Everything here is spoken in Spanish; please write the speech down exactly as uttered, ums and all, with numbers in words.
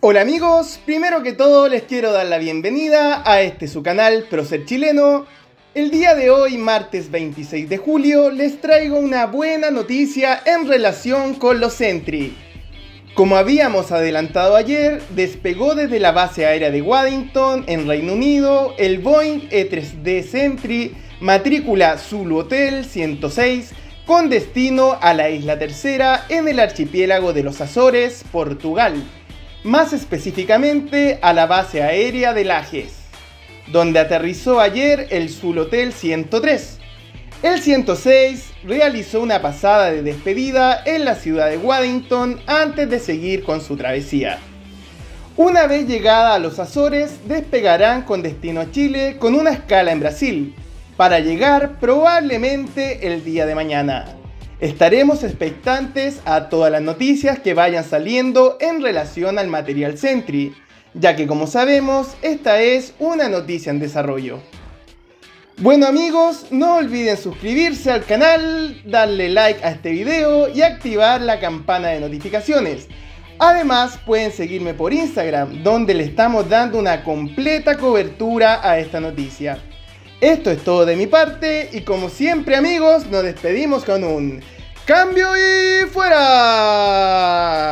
Hola amigos, primero que todo les quiero dar la bienvenida a este su canal Prócer Chileno. El día de hoy, martes veintiséis de julio, les traigo una buena noticia en relación con los Sentry. Como habíamos adelantado ayer, despegó desde la base aérea de Waddington, en Reino Unido, el Boeing E tres D Sentry, matrícula Zulu Hotel ciento seis, con destino a la Isla Tercera en el archipiélago de los Azores, Portugal. Más específicamente a la base aérea de Lajes, donde aterrizó ayer el Zulu Hotel ciento tres. El ciento seis realizó una pasada de despedida en la ciudad de Waddington antes de seguir con su travesía. Una vez llegada a los Azores, despegarán con destino a Chile con una escala en Brasil, para llegar probablemente el día de mañana. Estaremos expectantes a todas las noticias que vayan saliendo en relación al material Sentry, ya que como sabemos, esta es una noticia en desarrollo. Bueno amigos, no olviden suscribirse al canal, darle like a este video y activar la campana de notificaciones. Además pueden seguirme por Instagram, donde le estamos dando una completa cobertura a esta noticia. Esto es todo de mi parte y como siempre amigos, nos despedimos con un ¡cambio y fuera!